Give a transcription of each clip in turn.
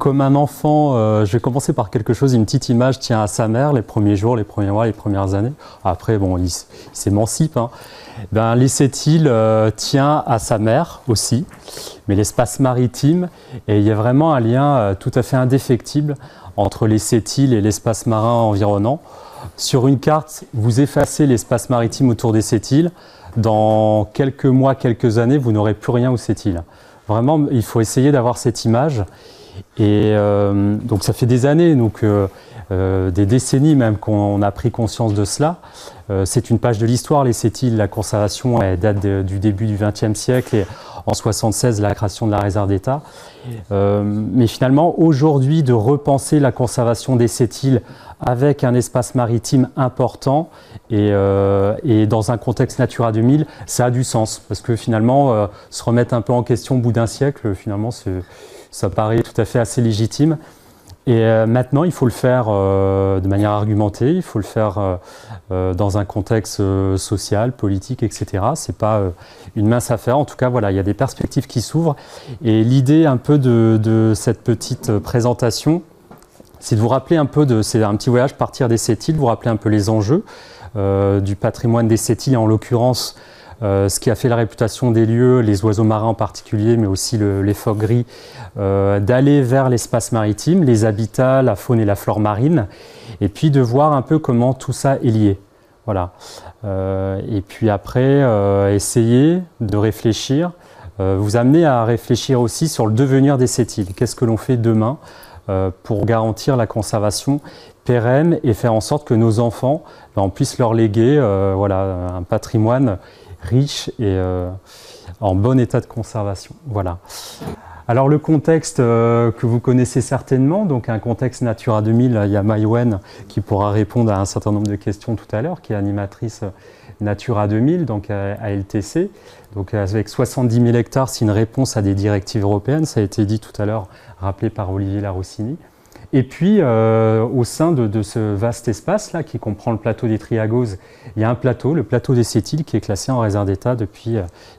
comme un enfant, je vais commencer par quelque chose, une petite image tient à sa mère les premiers jours, les premiers mois, les premières années. Après, bon, il s'émancipe. Hein. Ben, Lesset-il tient à sa mère aussi, mais l'espace maritime, et il y a vraiment un lien tout à fait indéfectible entre Lesset-il et l'espace marin environnant. Sur une carte, vous effacez l'espace maritime autour des Sept-Îles. Dans quelques mois, quelques années, vous n'aurez plus rien aux Sept-Îles. Vraiment, il faut essayer d'avoir cette image. Et donc ça fait des années, donc, des décennies même qu'on a pris conscience de cela. C'est une page de l'histoire, les Sept-Îles. La conservation elle date du début du XXe siècle et en 1976, la création de la réserve d'État. Mais finalement, aujourd'hui, de repenser la conservation des Sept-Îles avec un espace maritime important et dans un contexte Natura 2000, ça a du sens. Parce que finalement, se remettre un peu en question au bout d'un siècle, finalement, ça paraît tout à fait assez légitime. Et maintenant, il faut le faire de manière argumentée, il faut le faire dans un contexte social, politique, etc. C'est pas une mince affaire. En tout cas, voilà, il y a des perspectives qui s'ouvrent. Et l'idée un peu de cette petite présentation, c'est de vous rappeler un peu c'est un petit voyage partir des Sept-Îles, vous rappeler un peu les enjeux du patrimoine des Sept-Îles, en l'occurrence ce qui a fait la réputation des lieux, les oiseaux marins en particulier, mais aussi les phoques gris, d'aller vers l'espace maritime, les habitats, la faune et la flore marine, et puis de voir un peu comment tout ça est lié. Voilà. Et puis après, essayer de réfléchir, vous amener à réfléchir aussi sur le devenir des Sept-Îles. Qu'est-ce que l'on fait demain pour garantir la conservation pérenne et faire en sorte que nos enfants, on puisse leur léguer voilà, un patrimoine riche et en bon état de conservation. Voilà. Alors le contexte que vous connaissez certainement, donc un contexte Natura 2000, il y a Maïwen qui pourra répondre à un certain nombre de questions tout à l'heure, qui est animatrice Natura 2000, donc à LTC. Donc avec 70 000 hectares, c'est une réponse à des directives européennes, ça a été dit tout à l'heure, rappelé par Olivier Laroussini. Et puis, au sein de ce vaste espace-là, qui comprend le plateau des Triagos, il y a un plateau, le plateau des Sept-Îles, qui est classé en réserve d'État depuis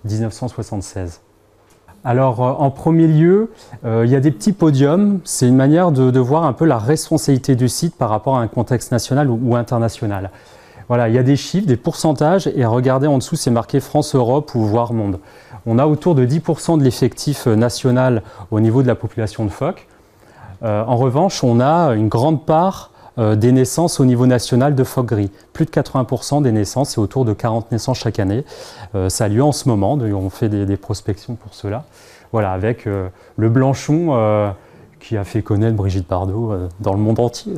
1976. Alors, en premier lieu, il y a des petits podiums. C'est une manière de voir un peu la responsabilité du site par rapport à un contexte national ou international. Voilà, il y a des chiffres, des pourcentages, et regardez en dessous, c'est marqué France-Europe ou voire monde. On a autour de 10% de l'effectif national au niveau de la population de phoques. En revanche, on a une grande part des naissances au niveau national de phoques gris. Plus de 80% des naissances, c'est autour de 40 naissances chaque année. Ça a lieu en ce moment, on fait des prospections pour cela. Voilà, avec le Blanchon qui a fait connaître Brigitte Bardot dans le monde entier.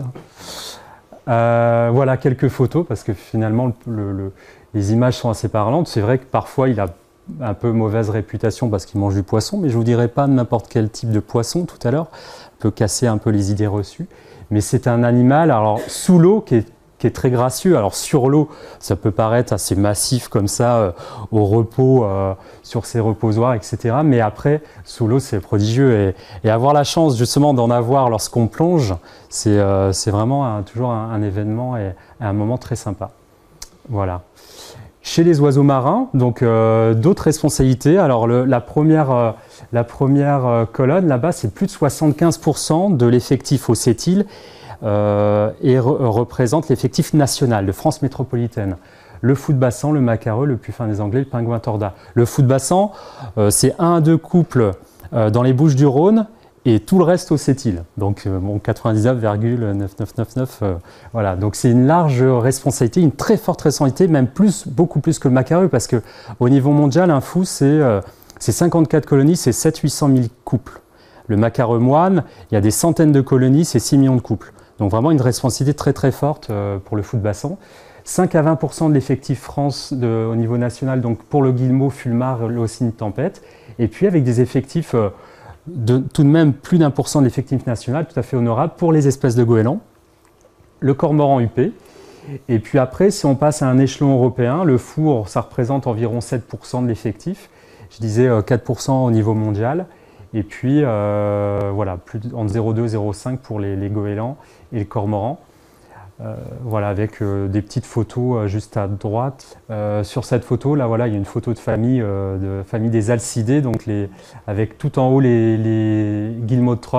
Voilà quelques photos, parce que finalement, les images sont assez parlantes. C'est vrai que parfois, il a un peu mauvaise réputation parce qu'il mange du poisson, mais je ne vous dirai pas n'importe quel type de poisson tout à l'heure. Peut casser un peu les idées reçues, mais c'est un animal alors sous l'eau qui est très gracieux. Alors sur l'eau, ça peut paraître assez massif comme ça, au repos, sur ses reposoirs, etc. Mais après, sous l'eau, c'est prodigieux. Et avoir la chance justement d'en avoir lorsqu'on plonge, c'est vraiment toujours un événement et un moment très sympa. Voilà. Chez les oiseaux marins, donc d'autres responsabilités. Alors la première colonne là-bas, c'est plus de 75% de l'effectif aux Sept-Îles et représente l'effectif national de France métropolitaine. Le fou de Bassan, le macareux, le puffin des Anglais, le pingouin torda. Le fou de Bassan, c'est 1 à 2 couples dans les Bouches-du-Rhône et tout le reste aux Sept-Îles. Donc bon, 99,9999. Voilà. Donc c'est une large responsabilité, une très forte responsabilité, même beaucoup plus que le macareux, parce qu'au niveau mondial, un fou, c'est 54 colonies, c'est 700 000 couples. Le macareux moine, il y a des centaines de colonies, c'est 6 millions de couples. Donc vraiment une responsabilité très très forte pour le fou de Bassan. 5 à 20% de l'effectif France au niveau national, donc pour le guillemot, fulmar, l'ossine, tempête. Et puis avec des effectifs tout de même plus d'1% de l'effectif national, tout à fait honorable pour les espèces de goélands. Le cormoran huppé. Et puis après, si on passe à un échelon européen, le four, ça représente environ 7% de l'effectif. Je disais 4% au niveau mondial. Et puis, voilà, entre 0,2 et 0,5 pour les goélands et le cormoran. Voilà, avec des petites photos juste à droite. Sur cette photo, là, voilà, il y a une photo de famille des alcidés, donc avec tout en haut les guillemots de Troil,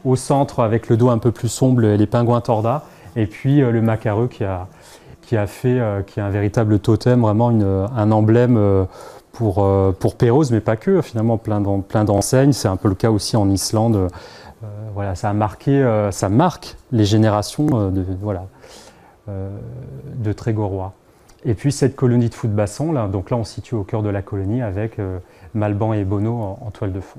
Au centre, avec le dos un peu plus sombre, les pingouins tordas. Et puis le macareux qui a un véritable totem, vraiment un emblème pour Pérouse, mais pas que, finalement plein d'enseignes. C'est un peu le cas aussi en Islande. Voilà, ça marque les générations de Trégorois. Et puis cette colonie de Foutbasson, là, donc là on se situe au cœur de la colonie avec Malban et Bono en toile de fond.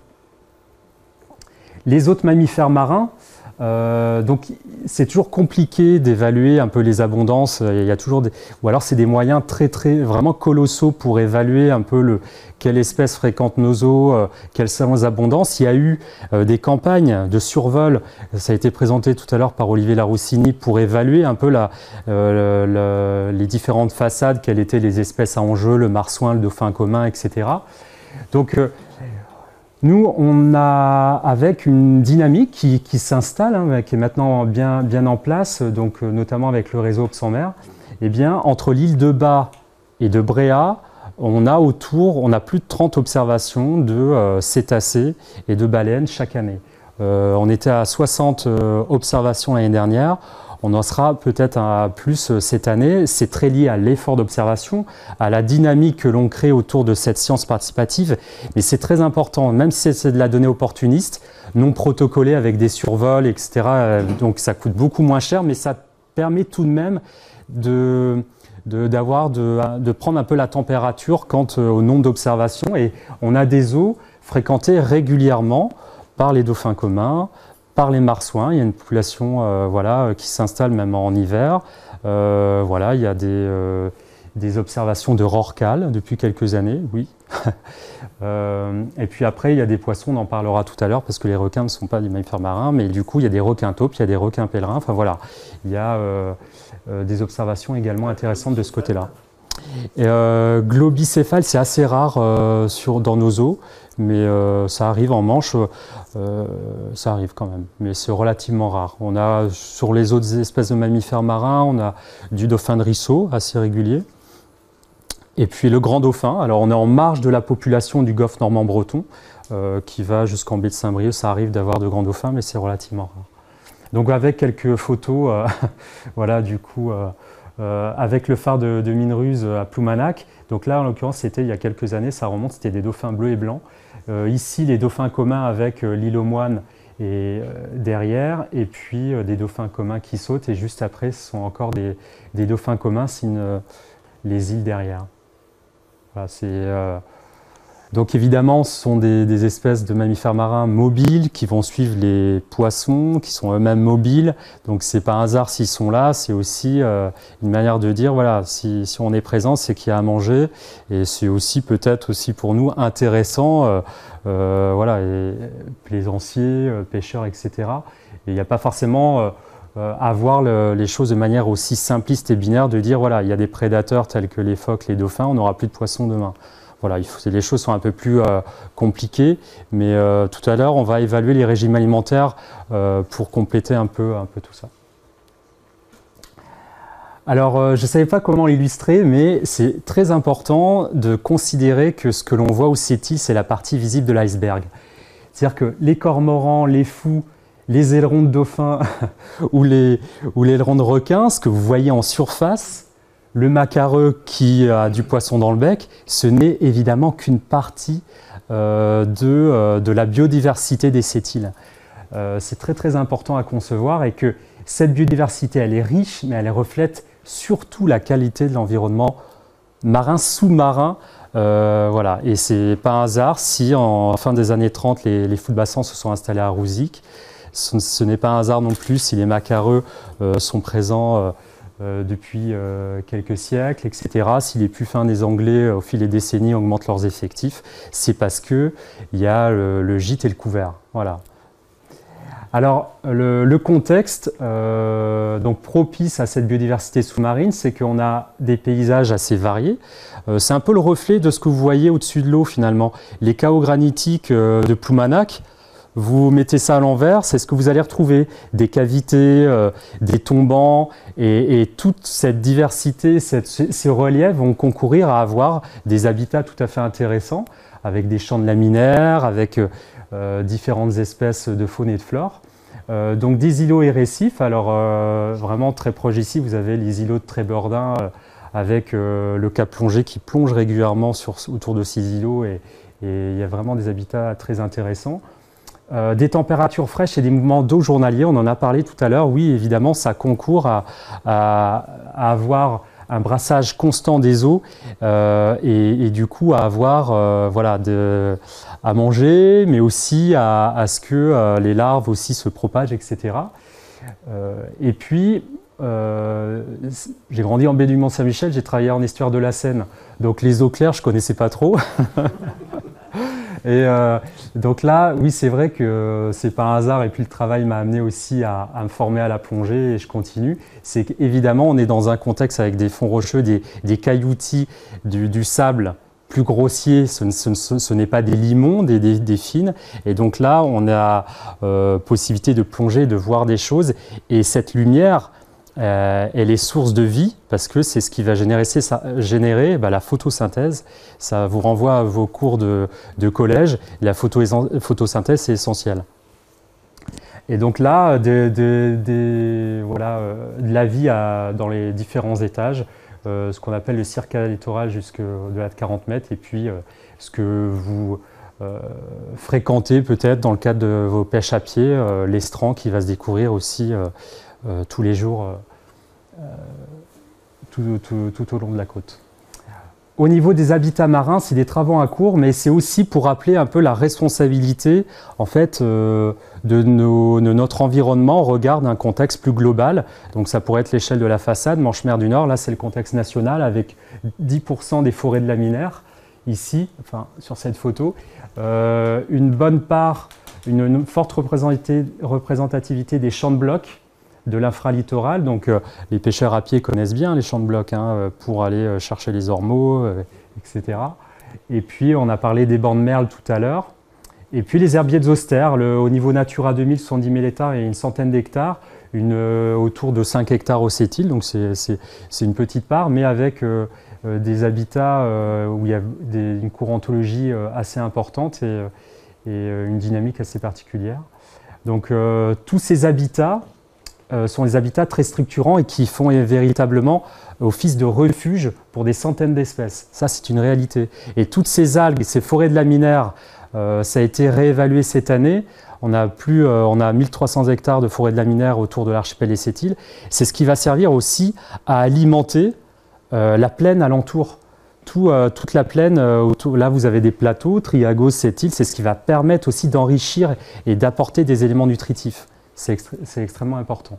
Les autres mammifères marins, donc c'est toujours compliqué d'évaluer un peu les abondances. Il y a toujours ou alors c'est des moyens vraiment colossaux pour évaluer un peu quelle espèce fréquente nos eaux, quelles sont les abondances. Il y a eu des campagnes de survol, ça a été présenté tout à l'heure par Olivier Laroussini, pour évaluer un peu les différentes façades, quelles étaient les espèces à enjeu, le marsouin, le dauphin commun, etc. Donc nous, on a, avec une dynamique qui s'installe, hein, qui est maintenant bien en place, donc notamment avec le réseau Obs-en-Mer, eh bien, entre l'île de Bas et de Bréa, on a plus de 30 observations de cétacés et de baleines chaque année. On était à 60 observations l'année dernière. On en sera peut-être à plus cette année. C'est très lié à l'effort d'observation, à la dynamique que l'on crée autour de cette science participative. Mais c'est très important, même si c'est de la donnée opportuniste, non protocolée avec des survols, etc. Donc ça coûte beaucoup moins cher, mais ça permet tout de même de prendre un peu la température quant au nombre d'observations. Et on a des eaux fréquentées régulièrement par les dauphins communs, par les marsouins. Il y a une population qui s'installe même en hiver. Il y a des observations de rorquals depuis quelques années, oui. Et puis après, il y a des poissons, on en parlera tout à l'heure, parce que les requins ne sont pas des mammifères marins, mais du coup, il y a des requins taupes, il y a des requins pèlerins. Enfin voilà, il y a des observations également intéressantes de ce côté-là. Globicéphale, c'est assez rare dans nos eaux, mais ça arrive en Manche, ça arrive quand même, mais c'est relativement rare. On a sur les autres espèces de mammifères marins, on a du dauphin de Risso, assez régulier, et puis le grand dauphin. Alors on est en marge de la population du golfe normand-breton, qui va jusqu'en baie de Saint-Brieuc. Ça arrive d'avoir de grands dauphins, mais c'est relativement rare. Donc avec quelques photos, avec le phare de Mineruse à Ploumanac. Donc là, en l'occurrence, c'était il y a quelques années, ça remonte, c'était des dauphins bleus et blancs. Ici, les dauphins communs avec l'île aux moines derrière, et puis des dauphins communs qui sautent, et juste après, ce sont encore des dauphins communs, les îles derrière. Voilà, donc évidemment, ce sont des espèces de mammifères marins mobiles qui vont suivre les poissons, qui sont eux-mêmes mobiles. Donc c'est pas un hasard s'ils sont là, c'est aussi une manière de dire, voilà, si on est présent, c'est qu'il y a à manger. Et c'est aussi peut-être aussi pour nous intéressant, et plaisanciers, pêcheurs, etc. Et il n'y a pas forcément à voir les choses de manière aussi simpliste et binaire, de dire, voilà, il y a des prédateurs tels que les phoques, les dauphins, on n'aura plus de poissons demain. Voilà, les choses sont un peu plus compliquées, mais tout à l'heure, on va évaluer les régimes alimentaires pour compléter un peu tout ça. Alors, je ne savais pas comment l'illustrer, mais c'est très important de considérer que ce que l'on voit au CETI, c'est la partie visible de l'iceberg. C'est-à-dire que les cormorans, les fous, les ailerons de dauphin ou les ailerons de requin, ce que vous voyez en surface, le macareux qui a du poisson dans le bec, ce n'est évidemment qu'une partie de la biodiversité des cétiles. C'est très important à concevoir, et que cette biodiversité, elle est riche, mais elle reflète surtout la qualité de l'environnement marin, sous-marin. Et c'est pas un hasard si en fin des années 30, les Foutbassans se sont installés à Rouzic. Ce n'est pas un hasard non plus si les macareux sont présents depuis quelques siècles, etc. Si les puffins des Anglais, au fil des décennies, augmentent leurs effectifs, c'est parce qu'il y a le gîte et le couvert. Voilà. Alors, le contexte donc propice à cette biodiversité sous-marine, c'est qu'on a des paysages assez variés. C'est un peu le reflet de ce que vous voyez au-dessus de l'eau, finalement. Les chaos granitiques de Ploumanac, vous mettez ça à l'envers, c'est ce que vous allez retrouver. Des cavités, des tombants, et toute cette diversité, ces reliefs vont concourir à avoir des habitats tout à fait intéressants, avec des champs de laminaires, avec différentes espèces de faune et de flore. Donc des îlots et récifs, alors vraiment très proche ici, vous avez les îlots de Trébeurdin avec le cap plongé qui plonge régulièrement autour de ces îlots et il y a vraiment des habitats très intéressants. Des températures fraîches et des mouvements d'eau journaliers, on en a parlé tout à l'heure, oui évidemment ça concourt à avoir un brassage constant des eaux et du coup à avoir voilà, à manger, mais aussi à ce que les larves aussi se propagent, etc. Et puis, j'ai grandi en baie du Mont-Saint-Michel, j'ai travaillé en estuaire de la Seine, donc les eaux claires, je ne connaissais pas trop. Et donc là, oui, c'est vrai que c'est pas un hasard, et puis le travail m'a amené aussi à me former à la plongée, et je continue. C'est qu'évidemment, on est dans un contexte avec des fonds rocheux, des cailloutis, du sable plus grossier, ce n'est pas des limons, des fines. Et donc là, on a possibilité de plonger, de voir des choses, et cette lumière, elle est source de vie parce que c'est ce qui va générer la photosynthèse. Ça vous renvoie à vos cours de collège. La photosynthèse, c'est essentiel. Et donc là, voilà, de la vie dans les différents étages, ce qu'on appelle le cirque littoral jusqu'au-delà de 40 mètres, et puis ce que vous fréquentez peut-être dans le cadre de vos pêches à pied, l'estran qui va se découvrir aussi tous les jours tout au long de la côte. Au niveau des habitats marins, c'est des travaux à court, mais c'est aussi pour rappeler un peu la responsabilité en fait, de notre environnement au regard d'un contexte plus global. Donc ça pourrait être l'échelle de la façade, Manche-Mer du Nord, là c'est le contexte national avec 10% des forêts de laminaires, ici, enfin, sur cette photo. Une bonne part, une forte représentativité des champs de blocs, de l'infralittoral, donc les pêcheurs à pied connaissent bien les champs de blocs pour aller chercher les ormeaux, etc. Et puis on a parlé des bancs de merle tout à l'heure. Et puis les herbiers de zoster, au niveau Natura 2000, 110 000 hectares et une centaine d'hectares, autour de 5 hectares au Sept-Îles, donc c'est une petite part, mais avec des habitats où il y a une courantologie assez importante et une dynamique assez particulière. Donc tous ces habitats sont des habitats très structurants et qui font véritablement office de refuge pour des centaines d'espèces. Ça, c'est une réalité. Et toutes ces algues, ces forêts de laminaires, ça a été réévalué cette année. On a 1300 hectares de forêts de laminaires autour de l'archipel des Sept-Îles. C'est ce qui va servir aussi à alimenter la plaine alentour. Toute la plaine, là vous avez des plateaux, Triago, Sept-Îles, c'est ce qui va permettre aussi d'enrichir et d'apporter des éléments nutritifs. C'est extrêmement important.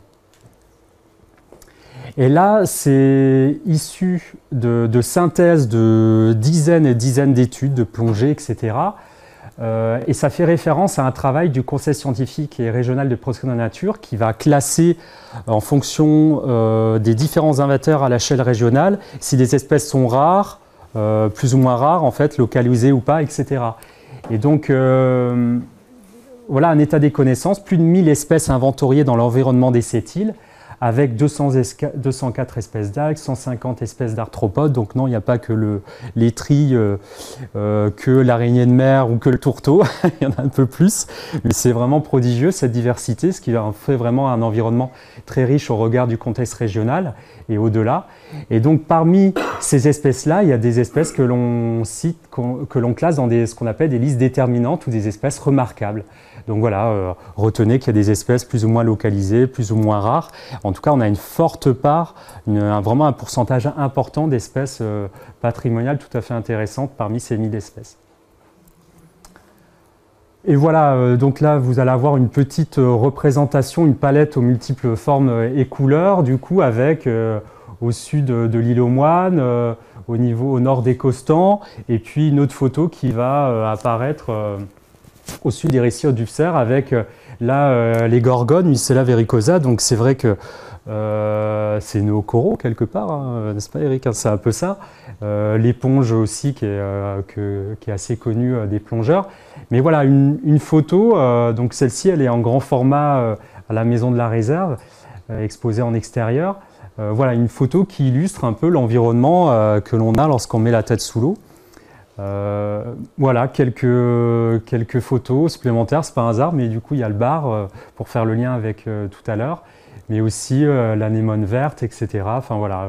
Et là, c'est issu de synthèse de dizaines et dizaines d'études, de plongées, etc. Et ça fait référence à un travail du Conseil scientifique et régional de protection de la nature qui va classer en fonction des différents inventaires à l'échelle régionale si des espèces sont rares, plus ou moins rares, en fait, localisées ou pas, etc. Et donc, voilà un état des connaissances, plus de 1000 espèces inventoriées dans l'environnement des Sept-Îles, avec 204 espèces d'algues, 150 espèces d'arthropodes. Donc non, il n'y a pas que les trilles, que l'araignée de mer ou que le tourteau, il y en a un peu plus. Mais c'est vraiment prodigieux cette diversité, ce qui en fait vraiment un environnement très riche au regard du contexte régional et au-delà. Et donc parmi ces espèces-là, il y a des espèces que l'on cite, que l'on classe dans ce qu'on appelle des listes déterminantes ou des espèces remarquables. Donc voilà, retenez qu'il y a des espèces plus ou moins localisées, plus ou moins rares. En tout cas, on a une forte part, vraiment un pourcentage important d'espèces patrimoniales tout à fait intéressantes parmi ces 1000 espèces. Et voilà, donc là, vous allez avoir une petite représentation, une palette aux multiples formes et couleurs, du coup, avec au sud de l'île aux Moines, au nord des Costans, et puis une autre photo qui va apparaître au sud des récifs d'Ufser avec là les gorgones, Nucella vericosa. Donc c'est vrai que c'est nos coraux quelque part, hein, n'est-ce pas Eric, hein, c'est un peu ça. L'éponge aussi qui est assez connue des plongeurs. Mais voilà, une photo, donc celle-ci elle est en grand format à la maison de la réserve, exposée en extérieur. Voilà une photo qui illustre un peu l'environnement que l'on a lorsqu'on met la tête sous l'eau. Voilà, quelques photos supplémentaires, c'est pas un hasard, mais du coup il y a le bar pour faire le lien avec tout à l'heure, mais aussi l'anémone verte, etc. Enfin voilà,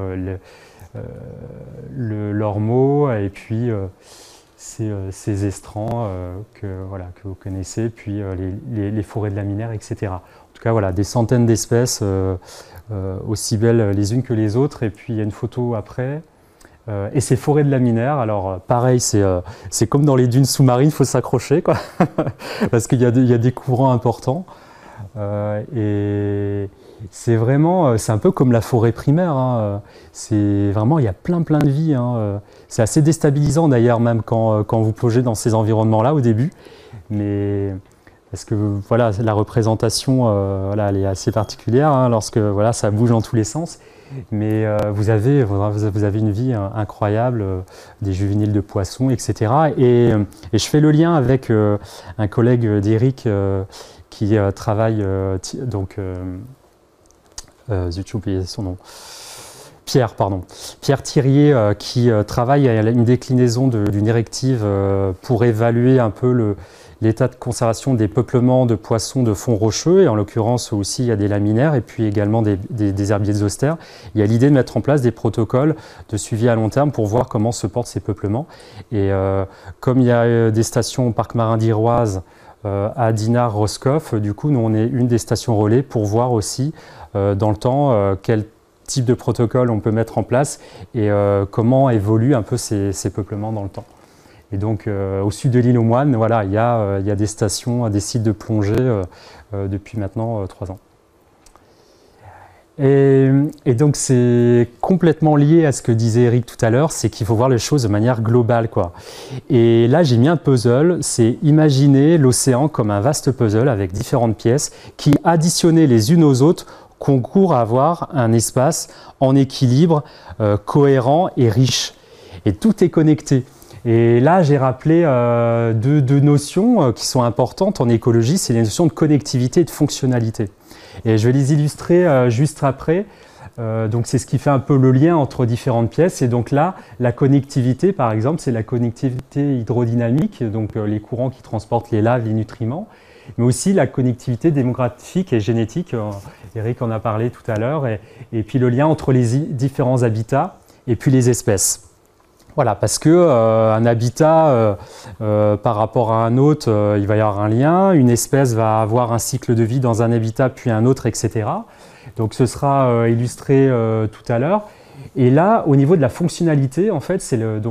l'ormeau et puis ces estrans voilà, que vous connaissez, puis les forêts de laminaires, etc. En tout cas, voilà, des centaines d'espèces aussi belles les unes que les autres, et puis il y a une photo après. Et ces forêts de laminaires, alors pareil, c'est comme dans les dunes sous-marines, il faut s'accrocher, quoi, parce qu'il y a des courants importants. Et c'est vraiment, c'est un peu comme la forêt primaire, hein. C'est vraiment, il y a plein de vie, hein. C'est assez déstabilisant d'ailleurs, même quand vous plongez dans ces environnements-là au début. Mais parce que voilà, la représentation, voilà, elle est assez particulière, hein, lorsque voilà, ça bouge dans tous les sens. Mais vous avez une vie incroyable, des juvéniles de poissons, etc. Et je fais le lien avec un collègue d'Éric qui travaille, zut, j'ai oublié son nom. Pierre Thirier, qui travaille à une déclinaison d'une directive pour évaluer un peu l'état de conservation des peuplements de poissons de fonds rocheux, et en l'occurrence aussi il y a des laminaires et puis également des herbiers de zoster. Il y a l'idée de mettre en place des protocoles de suivi à long terme pour voir comment se portent ces peuplements. Et comme il y a des stations au parc marin d'Iroise, à Dinard, Roscoff, du coup nous on est une des stations relais pour voir aussi dans le temps quel type de protocole on peut mettre en place et comment évoluent un peu ces peuplements dans le temps. Et donc, au sud de l'île aux Moines, voilà, il y a des stations, des sites de plongée depuis maintenant 3 ans. Et donc, c'est complètement lié à ce que disait Eric tout à l'heure, c'est qu'il faut voir les choses de manière globale, quoi. Et là, j'ai mis un puzzle, c'est imaginer l'océan comme un vaste puzzle avec différentes pièces qui, additionnées les unes aux autres, concourent à avoir un espace en équilibre, cohérent et riche. Et tout est connecté. Et là, j'ai rappelé deux notions qui sont importantes en écologie, c'est les notions de connectivité et de fonctionnalité. Et je vais les illustrer juste après. Donc c'est ce qui fait un peu le lien entre différentes pièces. Et donc là, la connectivité, par exemple, c'est la connectivité hydrodynamique, donc les courants qui transportent les laves, les nutriments, mais aussi la connectivité démographique et génétique. Eric en a parlé tout à l'heure. Et puis le lien entre les différents habitats et puis les espèces. Voilà, parce que un habitat par rapport à un autre, il va y avoir un lien. Une espèce va avoir un cycle de vie dans un habitat, puis un autre, etc. Donc ce sera illustré tout à l'heure. Et là, au niveau de la fonctionnalité, en fait,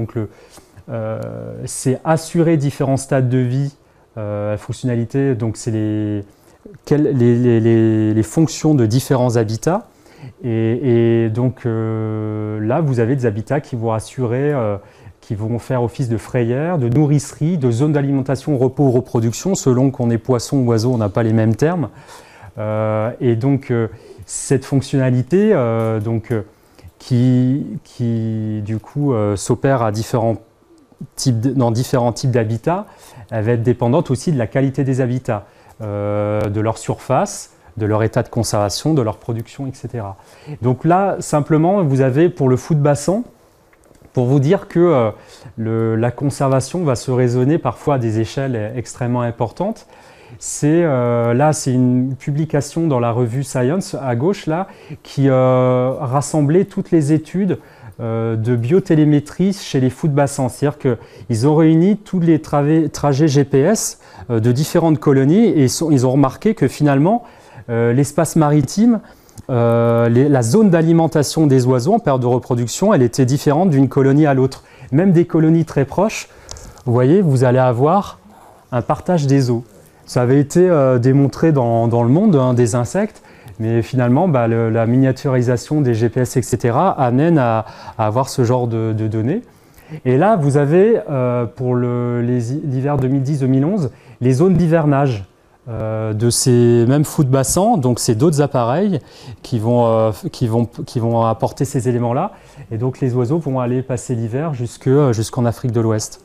c'est assurer différents stades de vie. La fonctionnalité, donc c'est les fonctions de différents habitats. Et donc là, vous avez des habitats qui vont assurer, qui vont faire office de frayère, de nourricerie, de zone d'alimentation, repos ou reproduction, selon qu'on est poisson ou oiseau, on n'a pas les mêmes termes. Et donc cette fonctionnalité, qui du coup s'opère à dans différents types d'habitats, elle va être dépendante aussi de la qualité des habitats, de leur surface, de leur état de conservation, de leur production, etc. Donc là, simplement, vous avez pour le fou de bassin, pour vous dire que la conservation va se raisonner parfois à des échelles extrêmement importantes. Là, c'est une publication dans la revue Science, à gauche, là, qui rassemblait toutes les études de biotélémétrie chez les fous de bassin. C'est-à-dire qu'ils ont réuni tous les trajets GPS de différentes colonies et ils ont remarqué que finalement, l'espace maritime, la zone d'alimentation des oiseaux en période de reproduction, elle était différente d'une colonie à l'autre. Même des colonies très proches, vous voyez, vous allez avoir un partage des eaux. Ça avait été démontré dans le monde, hein, des insectes, mais finalement, la miniaturisation des GPS, etc., amène à avoir ce genre de données. Et là, vous avez, pour l'hiver 2010-2011, les zones d'hivernage de ces mêmes fous de bassin, donc c'est d'autres appareils qui vont apporter ces éléments-là. Et donc les oiseaux vont aller passer l'hiver jusqu'en Afrique de l'Ouest.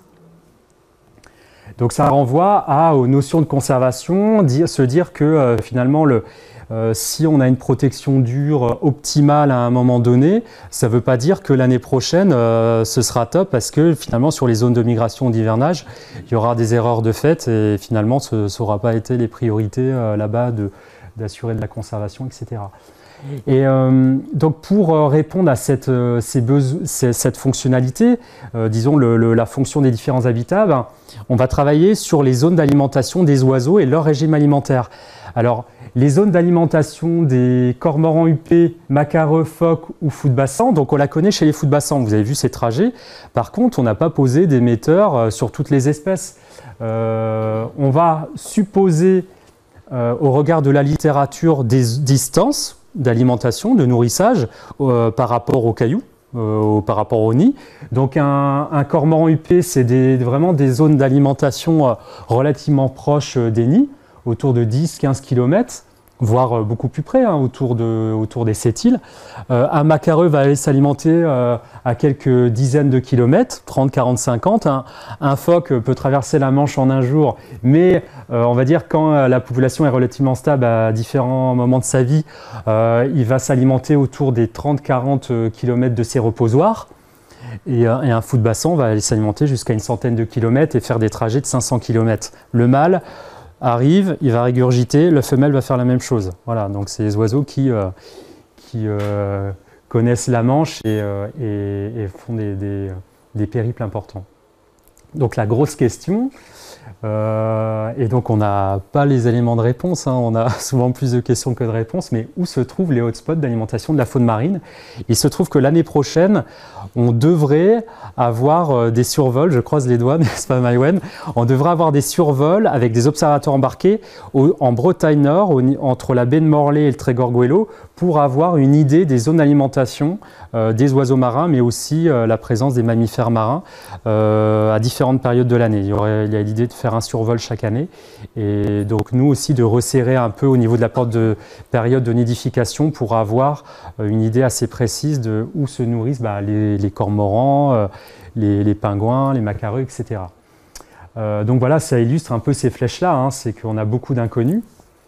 Donc ça renvoie aux notions de conservation, se dire que finalement si on a une protection dure optimale à un moment donné, ça ne veut pas dire que l'année prochaine, ce sera top parce que finalement, sur les zones de migration ou d'hivernage, il y aura des erreurs de fait et finalement, ce n'aura pas été les priorités là-bas d'assurer de la conservation, etc. Et donc pour répondre à cette fonctionnalité, disons la fonction des différents habitats, ben, on va travailler sur les zones d'alimentation des oiseaux et leur régime alimentaire. Alors les zones d'alimentation des cormorans huppés, macareux, phoques ou fous-de-bassin, donc on la connaît chez les fous-de-bassin, vous avez vu ces trajets. Par contre, on n'a pas posé d'émetteurs sur toutes les espèces. On va supposer, au regard de la littérature, des distances d'alimentation, de nourrissage par rapport aux cailloux, par rapport au nid. Donc un cormoran huppé, c'est vraiment des zones d'alimentation relativement proches des nids, autour de 10-15 km, voire beaucoup plus près, hein, autour des sept-îles. Un macareux va aller s'alimenter à quelques dizaines de kilomètres, 30, 40, 50. Un phoque peut traverser la Manche en un jour, mais on va dire quand la population est relativement stable à différents moments de sa vie, il va s'alimenter autour des 30-40 km de ses reposoirs. Et un fous-de-bassin va aller s'alimenter jusqu'à une centaine de kilomètres et faire des trajets de 500 km. Le mâle arrive, il va régurgiter, la femelle va faire la même chose. Voilà, donc c'est les oiseaux qui connaissent la Manche et font des périples importants. Donc la grosse question, et donc on n'a pas les éléments de réponse, hein, on a souvent plus de questions que de réponses, mais où se trouvent les hotspots d'alimentation de la faune marine? Il se trouve que l'année prochaine, on devrait avoir des survols, je croise les doigts, n'est-ce pas Maïwen? On devrait avoir des survols avec des observateurs embarqués en Bretagne Nord, entre la baie de Morlaix et le Trégor Gouello, pour avoir une idée des zones d'alimentation des oiseaux marins, mais aussi la présence des mammifères marins à différentes périodes de l'année. Il y a l'idée de faire un survol chaque année, et donc nous aussi de resserrer un peu au niveau de la période de nidification pour avoir une idée assez précise de où se nourrissent les cormorans, les pingouins, les macareux, etc. Donc voilà, ça illustre un peu ces flèches-là, hein, c'est qu'on a beaucoup d'inconnus.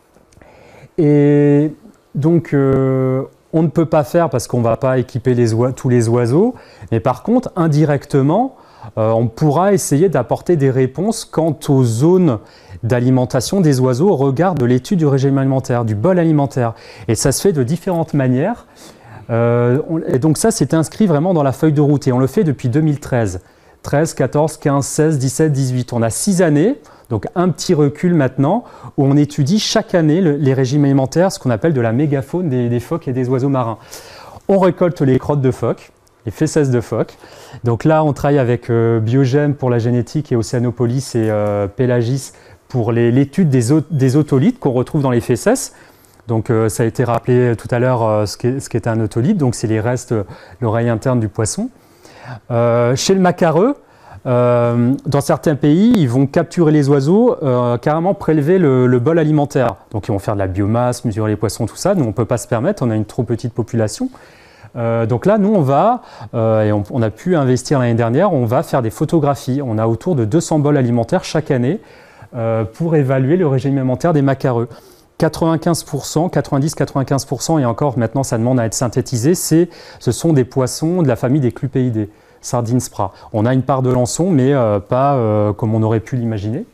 Et donc on ne peut pas faire parce qu'on ne va pas équiper tous les oiseaux, mais par contre, indirectement, on pourra essayer d'apporter des réponses quant aux zones d'alimentation des oiseaux au regard de l'étude du régime alimentaire, du bol alimentaire. Et ça se fait de différentes manières. Et donc ça, c'est inscrit vraiment dans la feuille de route et on le fait depuis 2013. 13, 14, 15, 16, 17, 18. On a 6 années, donc un petit recul maintenant, où on étudie chaque année les régimes alimentaires, ce qu'on appelle de la mégafaune des phoques et des oiseaux marins. On récolte les crottes de phoques, les fesses de phoques. Donc là, on travaille avec Biogem pour la génétique et Océanopolis et Pélagis pour l'étude des otolithes qu'on retrouve dans les fesses. Donc ça a été rappelé tout à l'heure ce qu'est un otolithe, donc c'est les restes de l'oreille interne du poisson. Chez le macareux, dans certains pays, ils vont capturer les oiseaux, carrément prélever le bol alimentaire. Donc ils vont faire de la biomasse, mesurer les poissons, tout ça. Nous, on ne peut pas se permettre, on a une trop petite population. Donc là, nous, on va, et on a pu investir l'année dernière, on va faire des photographies. On a autour de 200 bols alimentaires chaque année pour évaluer le régime alimentaire des macareux. 95%, 90-95%, et encore maintenant ça demande à être synthétisé, ce sont des poissons de la famille des clupéidés, sardines spra. On a une part de lançon, mais pas comme on aurait pu l'imaginer.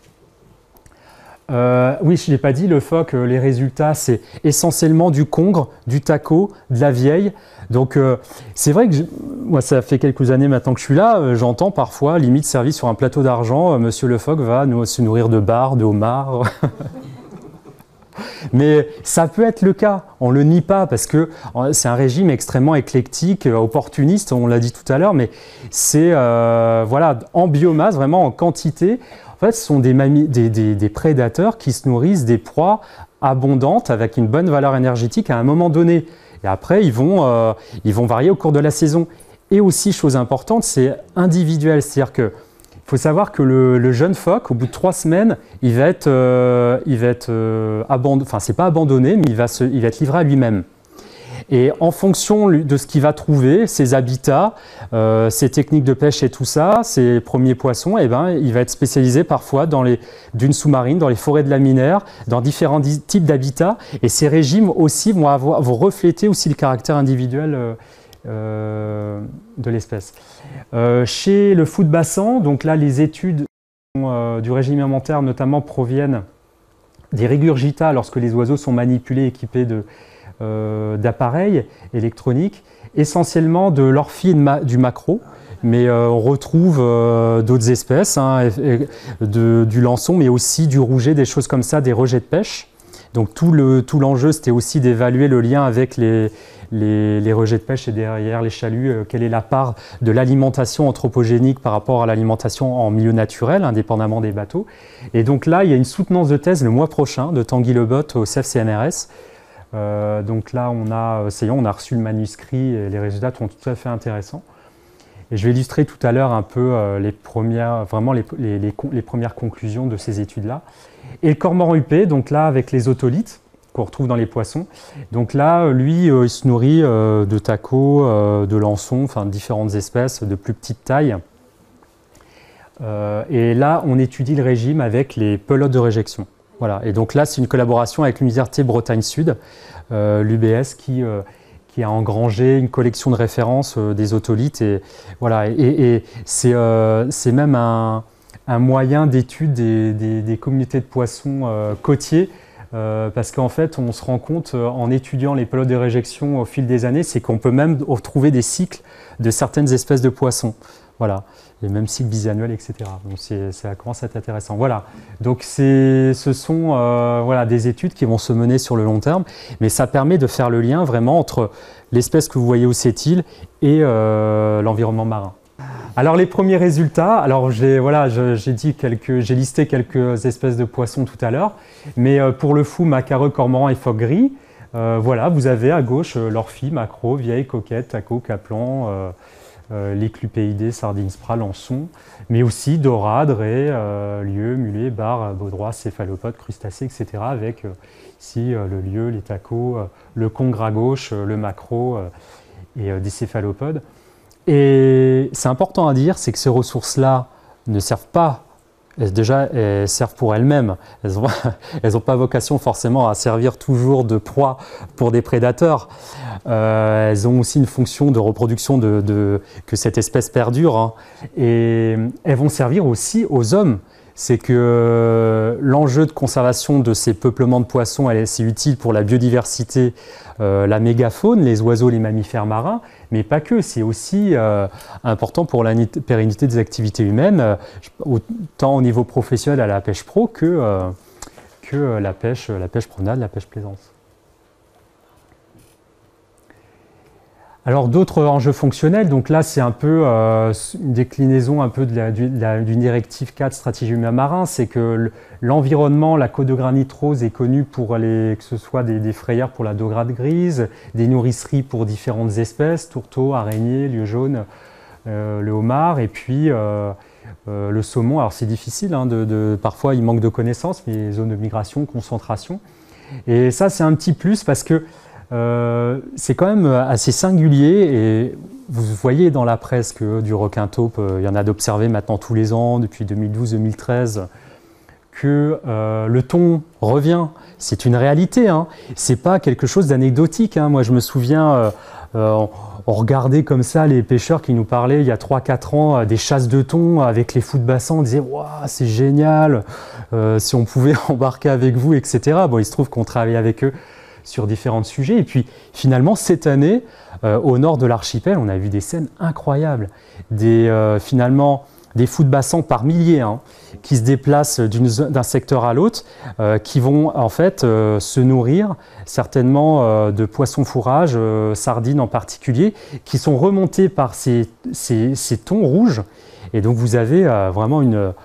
Oui, je ne l'ai pas dit, le phoque, les résultats, c'est essentiellement du congre, du taco, de la vieille. Donc c'est vrai que moi, ça fait quelques années maintenant que je suis là, j'entends parfois, limite servi sur un plateau d'argent, monsieur le phoque va se nourrir de bar, de homard. Mais ça peut être le cas, on ne le nie pas parce que c'est un régime extrêmement éclectique, opportuniste, on l'a dit tout à l'heure, mais c'est voilà, en biomasse, vraiment en quantité. En fait, ce sont des prédateurs qui se nourrissent des proies abondantes avec une bonne valeur énergétique à un moment donné. Et après, ils vont varier au cours de la saison. Et aussi, chose importante, c'est individuel, c'est-à-dire que il faut savoir que le jeune phoque, au bout de 3 semaines, il va être abandonné, enfin c'est pas abandonné, mais il va être livré à lui-même. Et en fonction de ce qu'il va trouver, ses habitats, ses techniques de pêche et tout ça, ses premiers poissons, eh ben, il va être spécialisé parfois dans les dunes sous-marines, dans les forêts de laminaires, dans différents types d'habitats. Et ces régimes aussi vont refléter aussi le caractère individuel de l'espèce. Chez le foot-bassin, donc là, les études du régime alimentaire notamment proviennent des régurgitats lorsque les oiseaux sont manipulés, équipés d'appareils électroniques, essentiellement de l'orphie et du maquereau, mais on retrouve d'autres espèces, hein, du lançon, mais aussi du rouget, des choses comme ça, des rejets de pêche. Donc tout l'enjeu, c'était aussi d'évaluer le lien avec les rejets de pêche et derrière les chaluts, quelle est la part de l'alimentation anthropogénique par rapport à l'alimentation en milieu naturel, indépendamment des bateaux. Et donc là, il y a une soutenance de thèse le mois prochain de Tanguy Lebotte au CEF-CNRS. Donc là, on a reçu le manuscrit et les résultats sont tout à fait intéressants. Et je vais illustrer tout à l'heure un peu les premières conclusions de ces études-là. Et le cormoran huppé, donc là, avec les otolithes, qu'on retrouve dans les poissons. Donc là, lui, il se nourrit de tacos, de lançons, enfin différentes espèces de plus petite taille. Et là, on étudie le régime avec les pelotes de réjection. Voilà. Et donc là, c'est une collaboration avec l'Université Bretagne Sud, l'UBS, qui a engrangé une collection de références des otolithes. Et, voilà. Et c'est même un moyen d'étude des communautés de poissons côtiers. Parce qu'en fait, on se rend compte en étudiant les pelotes de réjection au fil des années, c'est qu'on peut même retrouver des cycles de certaines espèces de poissons. Voilà, les mêmes cycles bisannuels, etc. Donc ça commence à être intéressant. Voilà, donc ce sont voilà, des études qui vont se mener sur le long terme, mais ça permet de faire le lien vraiment entre l'espèce que vous voyez au Sept-Îles et l'environnement marin. Alors les premiers résultats, alors j'ai listé quelques espèces de poissons tout à l'heure, mais pour le fou, macareux, cormoran et phoque gris, voilà, vous avez à gauche l'orphie, maquereau, vieille, coquette, taco, caplan, les clupéidés, sardines, spras, lançons, mais aussi dorades, raies, lieux, mulets, barres, baudroies, céphalopodes, crustacés, etc. avec ici le lieu, les tacos, le congre à gauche, le maquereau et des céphalopodes. Et c'est important à dire, c'est que ces ressources-là ne servent pas, déjà elles servent pour elles-mêmes, elles n'ont pas vocation forcément à servir toujours de proie pour des prédateurs. Elles ont aussi une fonction de reproduction que cette espèce perdure, hein. Et elles vont servir aussi aux hommes. C'est que l'enjeu de conservation de ces peuplements de poissons, c'est utile pour la biodiversité, la mégafaune, les oiseaux, les mammifères marins, mais pas que, c'est aussi important pour la pérennité des activités humaines, autant au niveau professionnel à la pêche pro que la pêche promenade, la pêche plaisance. Alors d'autres enjeux fonctionnels, donc là c'est un peu une déclinaison un peu d'une directive 4 stratégie humain marin, c'est que l'environnement, la côte de granit rose est connue pour que ce soit des frayères pour la dorade grise, des nourriceries pour différentes espèces, tourteaux, araignées, lieux jaunes, le homard et puis le saumon. Alors c'est difficile, hein, parfois il manque de connaissances, mais les zones de migration, concentration. Et ça c'est un petit plus parce que c'est quand même assez singulier et vous voyez dans la presse que du requin taupe, il y en a d'observer maintenant tous les ans depuis 2012-2013 que le thon revient. C'est une réalité, hein. C'est pas quelque chose d'anecdotique, hein. Moi je me souviens, on regardait comme ça les pêcheurs qui nous parlaient il y a 3-4 ans des chasses de thon avec les fous de bassin, on disait waouh, c'est génial, si on pouvait embarquer avec vous, etc. Bon, il se trouve qu'on travaille avec eux sur différents sujets. Et puis finalement, cette année, au nord de l'archipel, on a vu des scènes incroyables. Finalement, des fous de bassin par milliers, hein, qui se déplacent d'un secteur à l'autre, qui vont en fait se nourrir certainement de poissons fourrages, sardines en particulier, qui sont remontés par ces thons rouges. Et donc vous avez vraiment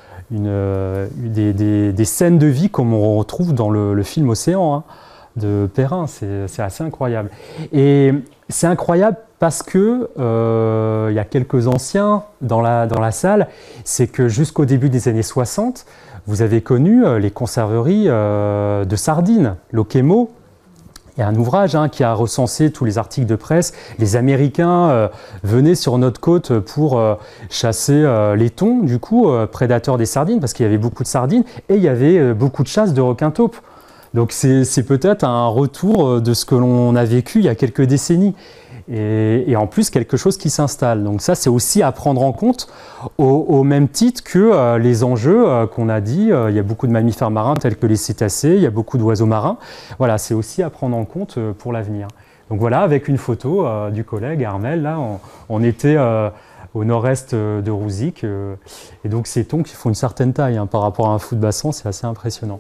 des scènes de vie comme on retrouve dans le film Océan, hein, de Perrin, c'est assez incroyable. Et c'est incroyable parce que il y a quelques anciens dans la salle, c'est que jusqu'au début des années 60, vous avez connu les conserveries de sardines, Lokemo, Il y a un ouvrage qui a recensé tous les articles de presse. Les Américains venaient sur notre côte pour chasser les thons, du coup, prédateurs des sardines, parce qu'il y avait beaucoup de sardines, et il y avait beaucoup de chasse de requins-taupes. Donc c'est peut-être un retour de ce que l'on a vécu il y a quelques décennies. Et en plus, quelque chose qui s'installe. Donc ça, c'est aussi à prendre en compte au même titre que les enjeux qu'on a dit. Il y a beaucoup de mammifères marins tels que les cétacés, il y a beaucoup d'oiseaux marins. Voilà, c'est aussi à prendre en compte pour l'avenir. Donc voilà, avec une photo du collègue Armel, là, on était au nord-est de Rouzic. Et donc ces thons qui font une certaine taille par rapport à un fou de bassin, c'est assez impressionnant.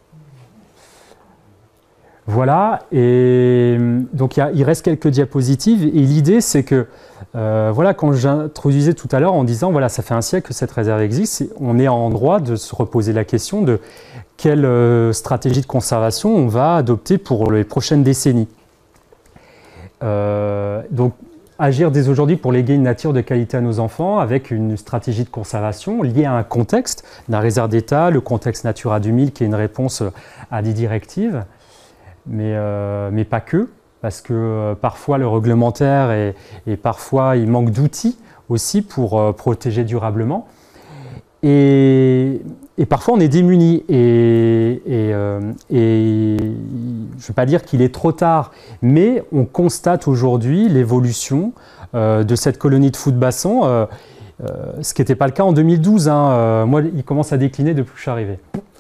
Voilà, et donc il reste quelques diapositives, et l'idée c'est que, voilà, quand j'introduisais tout à l'heure en disant, voilà, ça fait un siècle que cette réserve existe, on est en droit de se reposer la question de quelle stratégie de conservation on va adopter pour les prochaines décennies. Donc, agir dès aujourd'hui pour léguer une nature de qualité à nos enfants avec une stratégie de conservation liée à un contexte, la réserve d'État, le contexte Natura 2000 qui est une réponse à des directives. Mais pas que, parce que parfois le réglementaire et parfois il manque d'outils aussi pour protéger durablement. Et parfois on est démunis. Et je ne veux pas dire qu'il est trop tard, mais on constate aujourd'hui l'évolution de cette colonie de fous de bassin, ce qui n'était pas le cas en 2012. Moi, il commence à décliner depuis que je suis arrivé.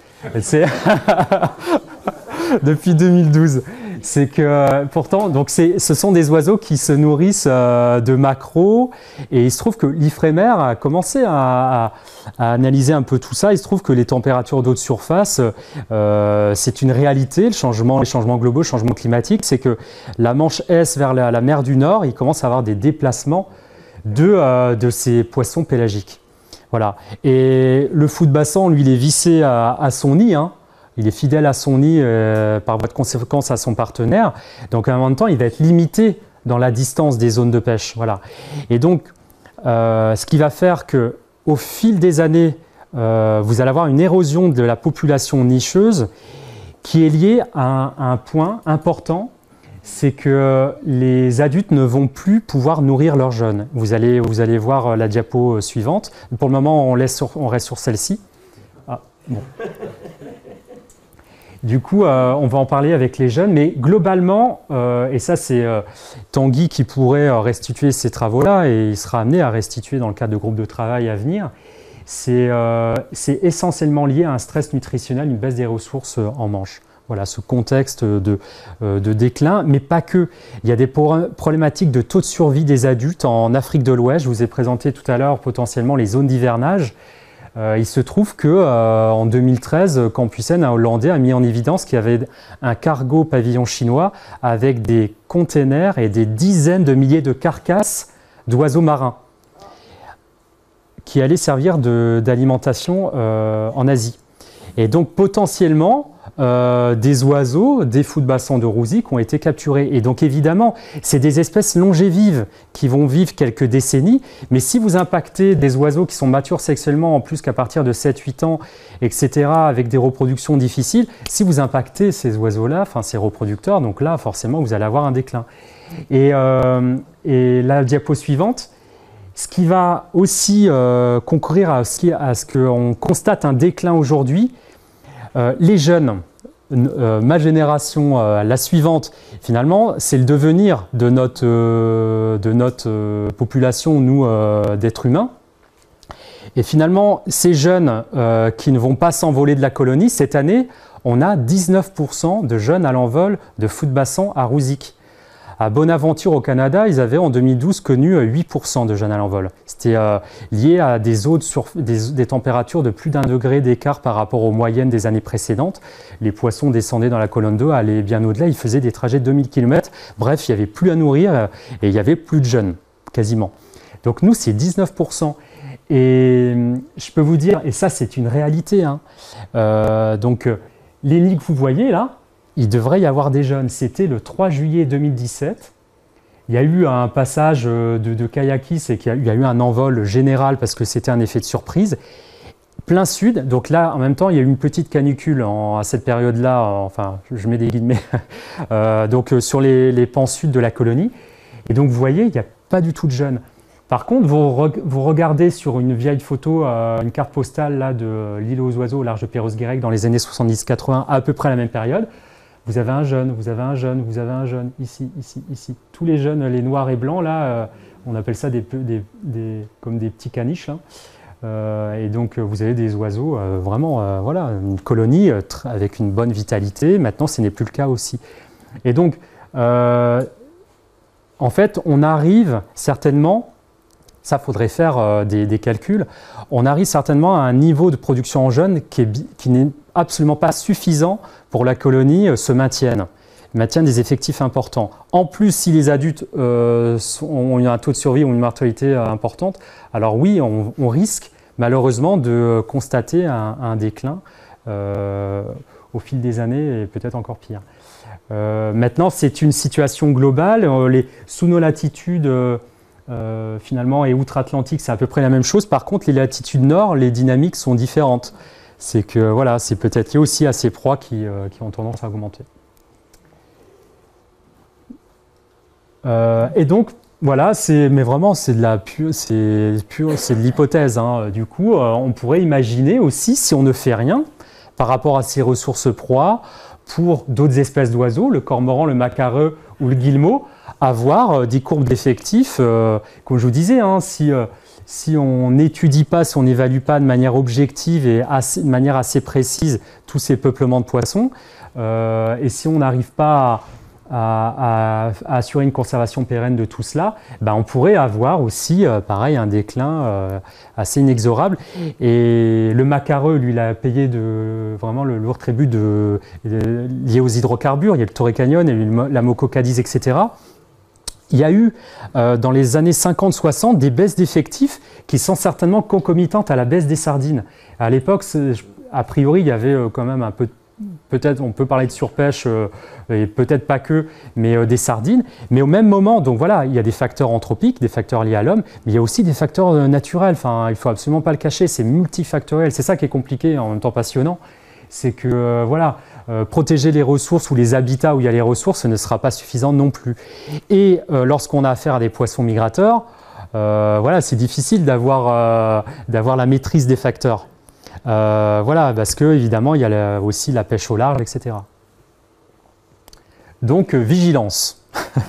Depuis 2012. C'est que pourtant, donc ce sont des oiseaux qui se nourrissent de maquereaux, et il se trouve que l'Ifremer a commencé à analyser un peu tout ça. Il se trouve que les températures d'eau de surface, c'est une réalité. Les changements globaux, le changement climatique, c'est que la Manche Est vers la mer du Nord, il commence à avoir des déplacements de ces poissons pélagiques. Voilà. Et le fou de bassin, lui, il est vissé à son nid. Il est fidèle à son nid, par voie de conséquence à son partenaire. Donc, à un moment de temps, il va être limité dans la distance des zones de pêche. Voilà. Et donc, ce qui va faire qu'au fil des années, vous allez avoir une érosion de la population nicheuse qui est liée à un point important, c'est que les adultes ne vont plus pouvoir nourrir leurs jeunes. Vous allez voir la diapo suivante. Pour le moment, on reste sur celle-ci. Ah, bon. Du coup, on va en parler avec les jeunes, mais globalement, et ça c'est Tanguy qui pourrait restituer ces travaux-là, et il sera amené à restituer dans le cadre de groupes de travail à venir, c'est essentiellement lié à un stress nutritionnel, une baisse des ressources en Manche. Voilà, ce contexte de déclin, mais pas que. Il y a des problématiques de taux de survie des adultes en Afrique de l'Ouest. Je vous ai présenté tout à l'heure potentiellement les zones d'hivernage. Il se trouve qu'en 2013, Campusen, un Hollandais, a mis en évidence qu'il y avait un cargo pavillon chinois avec des containers et des dizaines de milliers de carcasses d'oiseaux marins qui allaient servir d'alimentation en Asie. Et donc potentiellement, des oiseaux, des fous de bassin de Rouzic ont été capturés. Et donc évidemment, c'est des espèces longévives qui vont vivre quelques décennies, mais si vous impactez des oiseaux qui sont matures sexuellement en plus qu'à partir de 7-8 ans, etc., avec des reproductions difficiles, si vous impactez ces oiseaux-là, enfin ces reproducteurs, donc là forcément vous allez avoir un déclin. Et la diapo suivante, ce qui va aussi concourir à ce qu'on constate un déclin aujourd'hui, les jeunes, ma génération, la suivante, finalement, c'est le devenir de notre population, nous, d'êtres humains. Et finalement, ces jeunes qui ne vont pas s'envoler de la colonie, cette année, on a 19% de jeunes à l'envol de fous de bassin à Rouzic. À Bonaventure, au Canada, ils avaient en 2012 connu 8% de jeunes à l'envol. C'était lié à des températures de plus d'1 degré d'écart par rapport aux moyennes des années précédentes. Les poissons descendaient dans la colonne d'eau, allaient bien au-delà, ils faisaient des trajets de 2000 km. Bref, il n'y avait plus à nourrir et il n'y avait plus de jeunes, quasiment. Donc nous, c'est 19%. Et je peux vous dire, et ça c'est une réalité, donc les lits que vous voyez là, il devrait y avoir des jeunes. C'était le 3 juillet 2017. Il y a eu un passage de kayakis et il y a eu un envol général parce que c'était un effet de surprise. plein sud. Donc là, en même temps, il y a eu une petite canicule à cette période-là. Enfin, je mets des guillemets. Donc sur les pans sud de la colonie. Et donc vous voyez, il n'y a pas du tout de jeunes. Par contre, vous regardez sur une vieille photo, une carte postale là, de l'île aux oiseaux au large de Perros-Guirec dans les années 70-80, à peu près à la même période. Vous avez un jeune, vous avez un jeune, vous avez un jeune, ici, ici, ici. Tous les jeunes, les noirs et blancs, là, on appelle ça comme des petits caniches. Là. Et donc, vous avez des oiseaux, vraiment, voilà, une colonie avec une bonne vitalité. Maintenant, ce n'est plus le cas aussi. Et donc, en fait, on arrive certainement... Ça, faudrait faire des calculs. On arrive certainement à un niveau de production en jeunes qui n'est absolument pas suffisant pour la colonie se maintienne des effectifs importants. En plus, si les adultes ont un taux de survie ou une mortalité importante, alors oui, on risque malheureusement de constater un déclin au fil des années et peut-être encore pire. Maintenant, c'est une situation globale. Sous nos latitudes... finalement, et outre-Atlantique, c'est à peu près la même chose. Par contre, les latitudes nord, les dynamiques sont différentes. C'est que voilà, c'est peut-être lié aussi à ces proies qui ont tendance à augmenter. Et donc, voilà, mais vraiment, c'est de l'hypothèse. Hein. Du coup, on pourrait imaginer aussi, si on ne fait rien par rapport à ces ressources proies, pour d'autres espèces d'oiseaux, le cormoran, le macareux ou le guillemot, avoir des courbes d'effectifs, comme je vous disais, hein, si on n'étudie pas, si on n'évalue pas de manière objective et de manière assez précise tous ces peuplements de poissons, et si on n'arrive pas à assurer une conservation pérenne de tout cela, ben on pourrait avoir aussi, pareil, un déclin assez inexorable. Et le macareux, lui, il a payé vraiment le lourd tribut lié aux hydrocarbures. Il y a le Torrey Canyon et la Moco Cadiz, etc. Il y a eu, dans les années 50-60, des baisses d'effectifs qui sont certainement concomitantes à la baisse des sardines. À l'époque, a priori, il y avait quand même un peu, peut-être on peut parler de surpêche, et peut-être pas que, mais des sardines. Mais au même moment, donc voilà, il y a des facteurs anthropiques, des facteurs liés à l'homme, mais il y a aussi des facteurs naturels. Enfin, il ne faut absolument pas le cacher, c'est multifactoriel. C'est ça qui est compliqué, en même temps passionnant. C'est que, voilà, protéger les ressources ou les habitats où il y a les ressources, ce ne sera pas suffisant non plus. Et lorsqu'on a affaire à des poissons migrateurs, voilà, c'est difficile d'avoir la maîtrise des facteurs. Voilà, parce que évidemment, il y a aussi la pêche au large, etc. Donc, vigilance.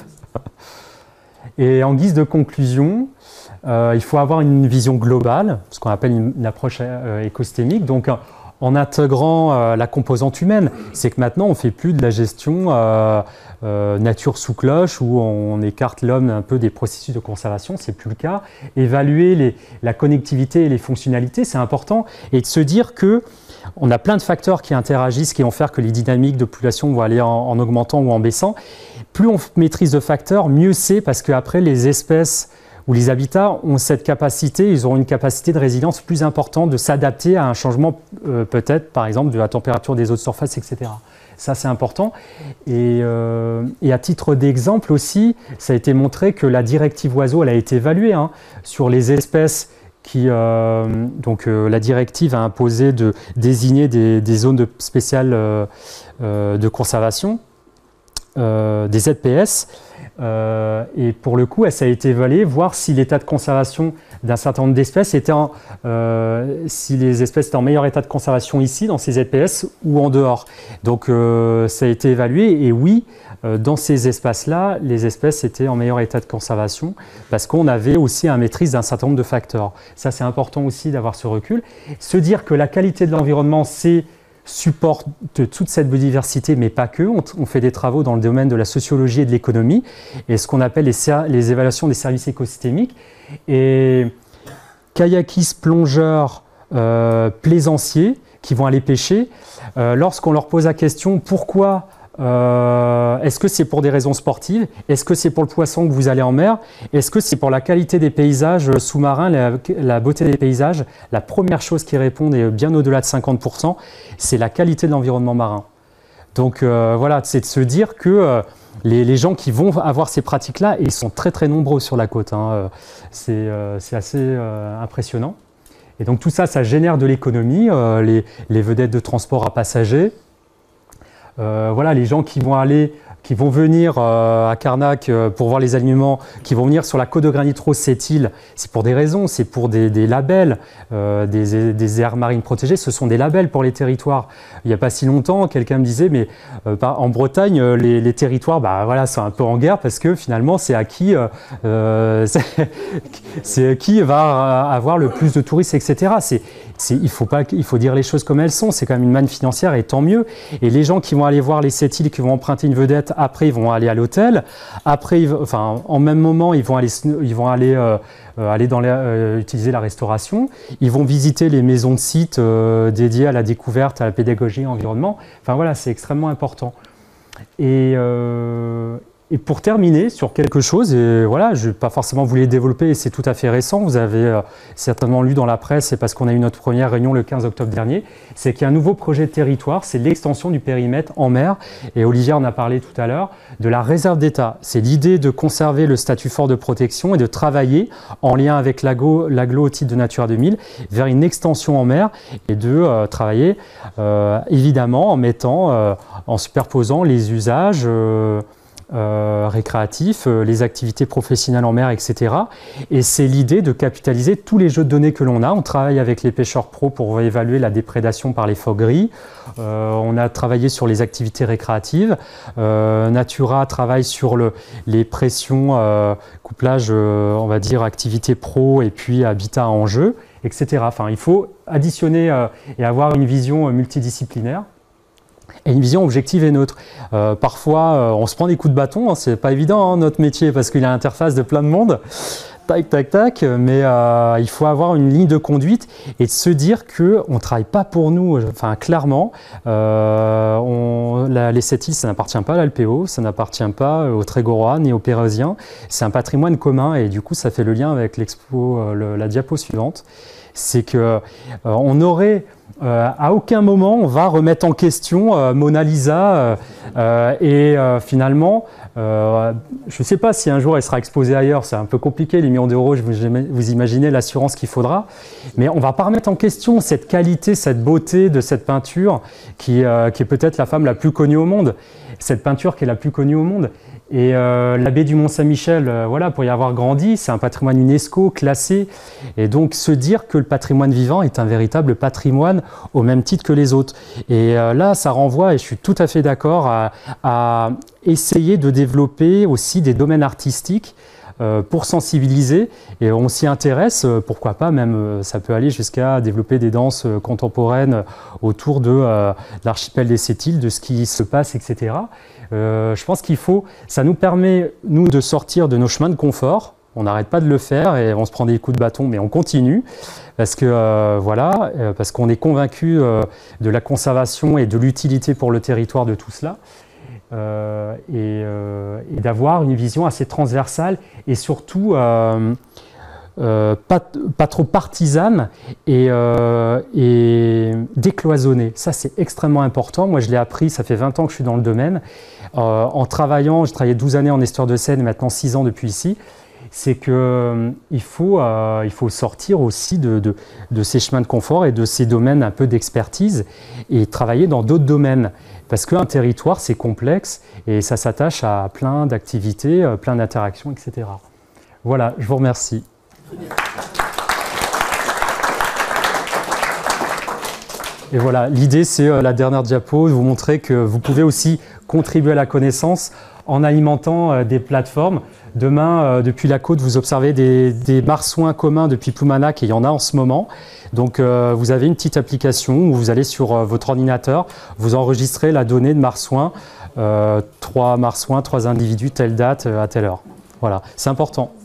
Et en guise de conclusion, il faut avoir une vision globale, ce qu'on appelle une approche écosystémique. Donc, en intégrant la composante humaine, c'est que maintenant on ne fait plus de la gestion nature sous cloche où on écarte l'homme un peu des processus de conservation, c'est plus le cas. Évaluer la connectivité et les fonctionnalités, c'est important, et de se dire que on a plein de facteurs qui interagissent, qui vont faire que les dynamiques de population vont aller en augmentant ou en baissant. Plus on maîtrise de facteurs, mieux c'est, parce qu'après les espèces où les habitats ont cette capacité, ils auront une capacité de résilience plus importante, de s'adapter à un changement peut-être, par exemple, de la température des eaux de surface, etc. Ça, c'est important. Et à titre d'exemple aussi, ça a été montré que la directive oiseaux, elle a été évaluée hein, sur les espèces qui... donc la directive a imposé de désigner des zones spéciales de conservation, des ZPS. Et pour le coup, ça a été évalué, voir si l'état de conservation d'un certain nombre d'espèces était si les espèces étaient en meilleur état de conservation ici, dans ces ZPS, ou en dehors. Donc ça a été évalué, et oui, dans ces espaces-là, les espèces étaient en meilleur état de conservation, parce qu'on avait aussi une maîtrise d'un certain nombre de facteurs. Ça, c'est important aussi d'avoir ce recul. Se dire que la qualité de l'environnement, c'est supporte toute cette biodiversité, mais pas que. On fait des travaux dans le domaine de la sociologie et de l'économie, et ce qu'on appelle les évaluations des services écosystémiques. Et kayakistes, plongeurs, plaisanciers qui vont aller pêcher, lorsqu'on leur pose la question pourquoi est-ce que c'est pour des raisons sportives? Est-ce que c'est pour le poisson que vous allez en mer? Est-ce que c'est pour la qualité des paysages sous-marins, la beauté des paysages? La première chose qui répondent, et bien au-delà de 50%, c'est la qualité de l'environnement marin. Donc voilà, c'est de se dire que les gens qui vont avoir ces pratiques-là, et ils sont très très nombreux sur la côte, hein, c'est assez impressionnant. Et donc tout ça, ça génère de l'économie, les vedettes de transport à passagers. Voilà, les gens qui vont venir à Carnac pour voir les alignements, qui vont venir sur la côte de Granit-Rose, cette île, c'est pour des raisons, c'est pour des labels, des aires marines protégées, ce sont des labels pour les territoires. Il n'y a pas si longtemps, quelqu'un me disait, mais en Bretagne, les territoires, bah, voilà, sont un peu en guerre parce que finalement, c'est à qui va avoir le plus de touristes, etc. Il faut dire les choses comme elles sont, c'est quand même une manne financière et tant mieux. Et les gens qui vont aller voir les 7 îles, qui vont emprunter une vedette, après ils vont aller à l'hôtel, après, en même moment, ils vont aller utiliser la restauration, ils vont visiter les maisons de sites dédiées à la découverte, à la pédagogie, à l'environnement. Enfin voilà, c'est extrêmement important. Et pour terminer sur quelque chose, et voilà, je n'ai pas forcément voulu développer, et c'est tout à fait récent, vous avez certainement lu dans la presse, c'est parce qu'on a eu notre première réunion le 15 octobre dernier, c'est qu'il y a un nouveau projet de territoire, c'est l'extension du périmètre en mer, et Olivier en a parlé tout à l'heure, de la réserve d'État. C'est l'idée de conserver le statut fort de protection et de travailler en lien avec l'aglo au titre de Natura 2000 vers une extension en mer et de travailler évidemment en superposant les usages récréatifs, les activités professionnelles en mer, etc. Et c'est l'idée de capitaliser tous les jeux de données que l'on a. On travaille avec les pêcheurs pros pour évaluer la déprédation par les phoques gris. On a travaillé sur les activités récréatives. Natura travaille sur les pressions, couplage, on va dire, activités pro et puis habitat en jeu, etc. Enfin, il faut additionner et avoir une vision multidisciplinaire. Et une vision objective et neutre. Parfois, on se prend des coups de bâton, hein, c'est pas évident hein, notre métier parce qu'il y a l'interface de plein de monde, tac, tac, tac, mais il faut avoir une ligne de conduite et de se dire qu'on ne travaille pas pour nous. Enfin, clairement, les 7 îles, ça n'appartient pas à l'Alpéo, ça n'appartient pas aux Trégorois ni aux Pérésiens, c'est un patrimoine commun et du coup, ça fait le lien avec l'expo, la diapo suivante. C'est qu'on aurait... à aucun moment on va remettre en question Mona Lisa finalement je ne sais pas si un jour elle sera exposée ailleurs, c'est un peu compliqué, les millions d'euros, vous imaginez l'assurance qu'il faudra, mais on ne va pas remettre en question cette qualité, cette beauté de cette peinture qui est peut-être la femme la plus connue au monde, cette peinture qui est la plus connue au monde. Et la baie du Mont-Saint-Michel, voilà, pour y avoir grandi, c'est un patrimoine UNESCO classé. Et donc se dire que le patrimoine vivant est un véritable patrimoine au même titre que les autres. Et là, ça renvoie, et je suis tout à fait d'accord, à essayer de développer aussi des domaines artistiques pour sensibiliser. Et on s'y intéresse, pourquoi pas, même ça peut aller jusqu'à développer des danses contemporaines autour de l'archipel des 7 îles, de ce qui se passe, etc. Je pense ça nous permet, nous, de sortir de nos chemins de confort. On n'arrête pas de le faire et on se prend des coups de bâton, mais on continue parce que parce qu'on est convaincu de la conservation et de l'utilité pour le territoire de tout cela. Et d'avoir une vision assez transversale et surtout pas trop partisane et décloisonnée. Ça, c'est extrêmement important. Moi, je l'ai appris, ça fait 20 ans que je suis dans le domaine. En travaillant, j'ai travaillé 12 années en histoire de Seine et maintenant 6 ans depuis ici. C'est qu'il faut sortir aussi de ces chemins de confort et de ces domaines un peu d'expertise et travailler dans d'autres domaines. Parce qu'un territoire, c'est complexe et ça s'attache à plein d'activités, plein d'interactions, etc. Voilà, je vous remercie. Et voilà, l'idée, c'est la dernière diapo, de vous montrer que vous pouvez aussi contribuer à la connaissance en alimentant des plateformes. Demain, depuis la côte, vous observez des marsouins communs depuis Ploumanac et il y en a en ce moment. Donc, vous avez une petite application où vous allez sur votre ordinateur, vous enregistrez la donnée de marsouins, 3 marsouins, 3 individus, telle date, à telle heure. Voilà, c'est important.